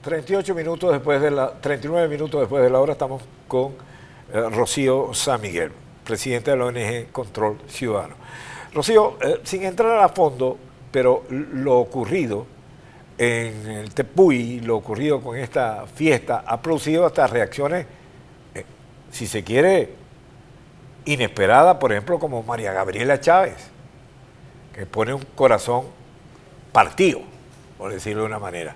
38 minutos después de 39 minutos después de la hora estamos con Rocío San Miguel, presidenta de la ONG Control Ciudadano. Rocío, sin entrar a fondo, pero lo ocurrido en el Tepuy, lo ocurrido con esta fiesta, ha producido hasta reacciones, si se quiere, inesperadas, por ejemplo, como María Gabriela Chávez, que pone un corazón partido, por decirlo de una manera.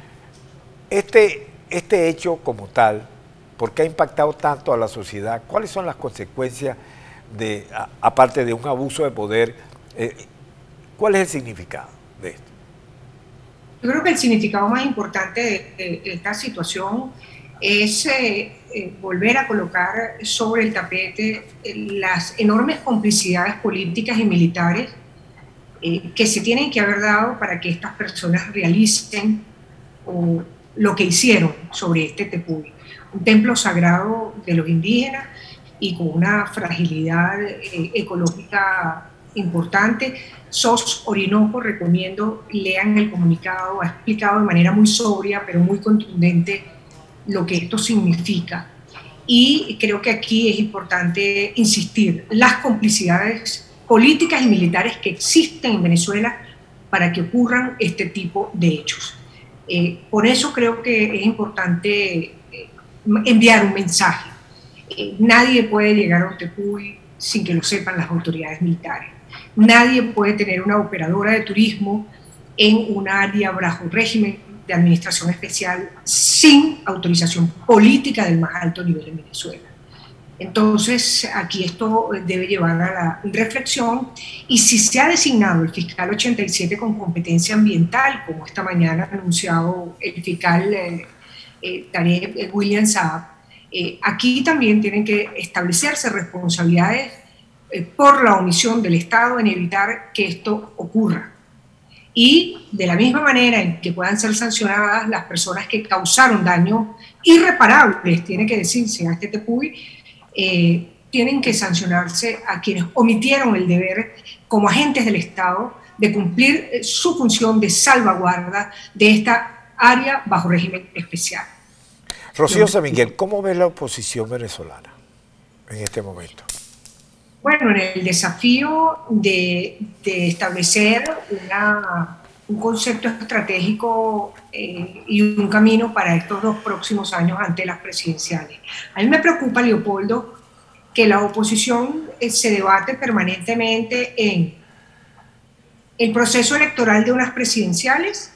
Este hecho como tal, ¿por qué ha impactado tanto a la sociedad? ¿Cuáles son las consecuencias, aparte de un abuso de poder? ¿Cuál es el significado de esto? Yo creo que el significado más importante de esta situación es volver a colocar sobre el tapete las enormes complicidades políticas y militares que se tienen que haber dado para que estas personas realicen lo que hicieron sobre este Tepuy, un templo sagrado de los indígenas y con una fragilidad ecológica importante. SOS Orinoco, recomiendo, lean el comunicado, ha explicado de manera muy sobria, pero muy contundente, lo que esto significa. Y creo que aquí es importante insistir, las complicidades políticas y militares que existen en Venezuela para que ocurran este tipo de hechos. Por eso creo que es importante enviar un mensaje. Nadie puede llegar a un Tepuy sin que lo sepan las autoridades militares. Nadie puede tener una operadora de turismo en un área bajo régimen de administración especial sin autorización política del más alto nivel en Venezuela. Entonces, aquí esto debe llevar a la reflexión, y si se ha designado el fiscal 87 con competencia ambiental, como esta mañana ha anunciado el fiscal Tarek William Saab, aquí también tienen que establecerse responsabilidades por la omisión del Estado en evitar que esto ocurra. Y de la misma manera en que puedan ser sancionadas las personas que causaron daños irreparables, tiene que decirse, a este Tepuy, tienen que sancionarse a quienes omitieron el deber como agentes del Estado de cumplir su función de salvaguarda de esta área bajo régimen especial. Rocío San Miguel, ¿cómo ve la oposición venezolana en este momento? Bueno, en el desafío de establecer un concepto estratégico y un camino para estos 2 próximos años ante las presidenciales. A mí me preocupa, Leopoldo, que la oposición se debate permanentemente en el proceso electoral de unas presidenciales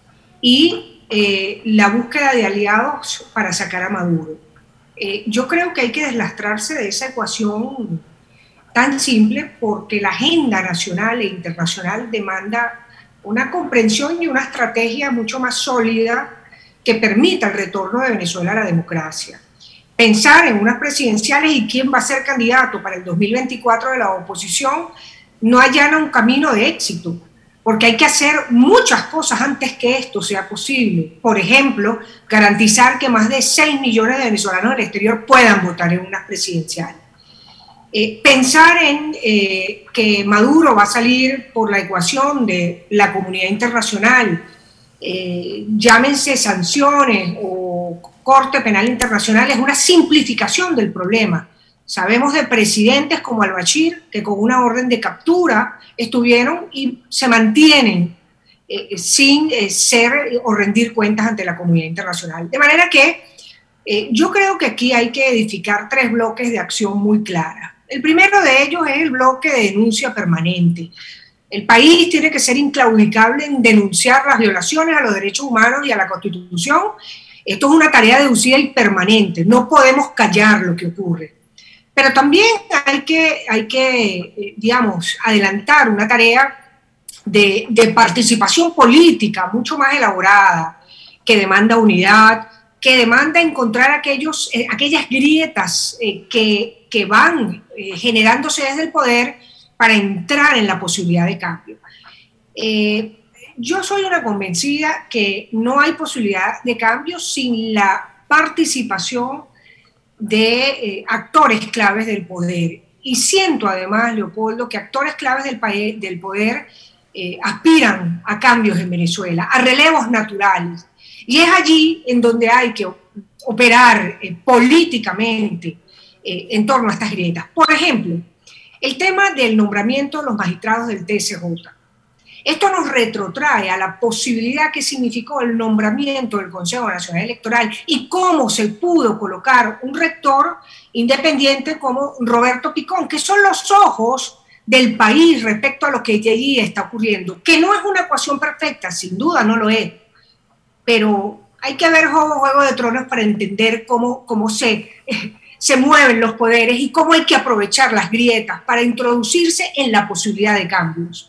y la búsqueda de aliados para sacar a Maduro. Yo creo que hay que deslastrarse de esa ecuación tan simple, porque la agenda nacional e internacional demanda una comprensión y una estrategia mucho más sólida que permita el retorno de Venezuela a la democracia. Pensar en unas presidenciales y quién va a ser candidato para el 2024 de la oposición no allana un camino de éxito, porque hay que hacer muchas cosas antes que esto sea posible. Por ejemplo, garantizar que más de 6 millones de venezolanos del exterior puedan votar en unas presidenciales. Pensar en que Maduro va a salir por la ecuación de la comunidad internacional, llámense sanciones o Corte Penal Internacional, es una simplificación del problema. Sabemos de presidentes como al-Bashir que con una orden de captura estuvieron y se mantienen sin ser o rendir cuentas ante la comunidad internacional. De manera que yo creo que aquí hay que edificar 3 bloques de acción muy claras. El primero de ellos es el bloque de denuncia permanente. El país tiene que ser inclaudicable en denunciar las violaciones a los derechos humanos y a la Constitución. Esto es una tarea deducida y permanente. No podemos callar lo que ocurre. Pero también hay que digamos, adelantar una tarea de participación política mucho más elaborada, que demanda unidad, que demanda encontrar aquellas grietas que van generándose desde el poder para entrar en la posibilidad de cambio. Yo soy una convencida que no hay posibilidad de cambio sin la participación de actores claves del poder. Y siento además, Leopoldo, que actores claves del poder aspiran a cambios en Venezuela, a relevos naturales. Y es allí en donde hay que operar políticamente en torno a estas grietas. Por ejemplo, el tema del nombramiento de los magistrados del TSJ. Esto nos retrotrae a la posibilidad que significó el nombramiento del Consejo Nacional Electoral y cómo se pudo colocar un rector independiente como Roberto Picón, que son los ojos del país respecto a lo que allí está ocurriendo, que no es una ecuación perfecta, sin duda no lo es, pero hay que ver Juego de Tronos para entender cómo se mueven los poderes y cómo hay que aprovechar las grietas para introducirse en la posibilidad de cambios.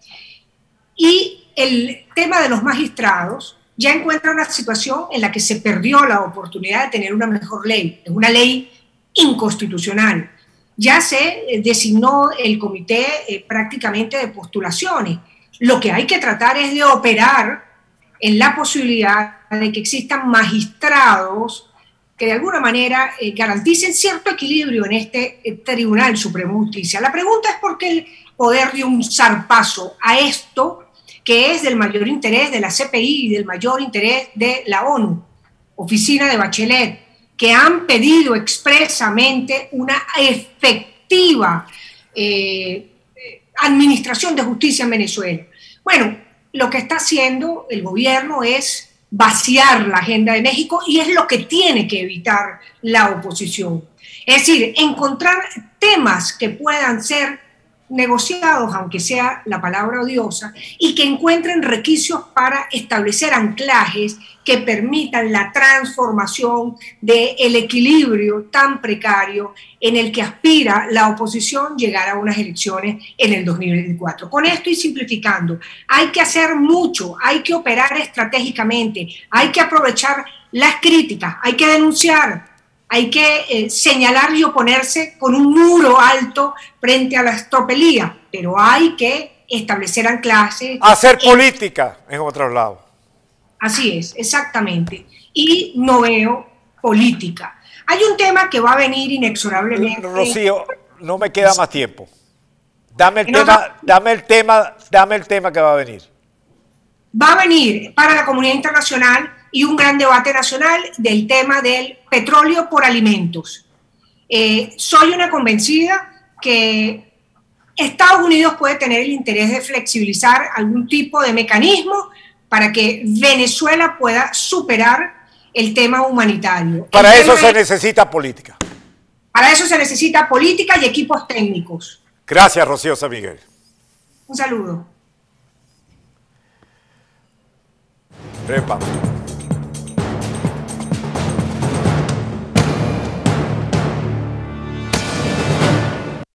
Y el tema de los magistrados ya encuentra una situación en la que se perdió la oportunidad de tener una mejor ley, es una ley inconstitucional. Ya se designó el comité prácticamente de postulaciones. Lo que hay que tratar es de operar en la posibilidad de que existan magistrados que de alguna manera garanticen cierto equilibrio en este Tribunal Supremo de Justicia. La pregunta es por qué el poder dio un zarpazo a esto que es del mayor interés de la CPI y del mayor interés de la ONU, Oficina de Bachelet, que han pedido expresamente una efectiva administración de justicia en Venezuela. Bueno, lo que está haciendo el gobierno es vaciar la agenda de México y es lo que tiene que evitar la oposición. Es decir, encontrar temas que puedan ser negociados, aunque sea la palabra odiosa, y que encuentren requisitos para establecer anclajes que permitan la transformación del equilibrio tan precario en el que aspira la oposición llegar a unas elecciones en el 2024. Con esto y simplificando, hay que hacer mucho, hay que operar estratégicamente, hay que aprovechar las críticas, hay que denunciar, hay que señalar y oponerse con un muro alto frente a la estropelía, pero hay que establecer anclajes. Hacer política en otros lados. Así es, exactamente. Y no veo política. Hay un tema que va a venir inexorablemente. Rocío, no me queda más tiempo. Dame el tema que va a venir. Va a venir para la comunidad internacional y un gran debate nacional del tema del petróleo por alimentos. Soy una convencida que Estados Unidos puede tener el interés de flexibilizar algún tipo de mecanismo para que Venezuela pueda superar el tema humanitario. Para eso se necesita política. Para eso se necesita política y equipos técnicos. Gracias, Rocío San Miguel. Un saludo. Breve pausa.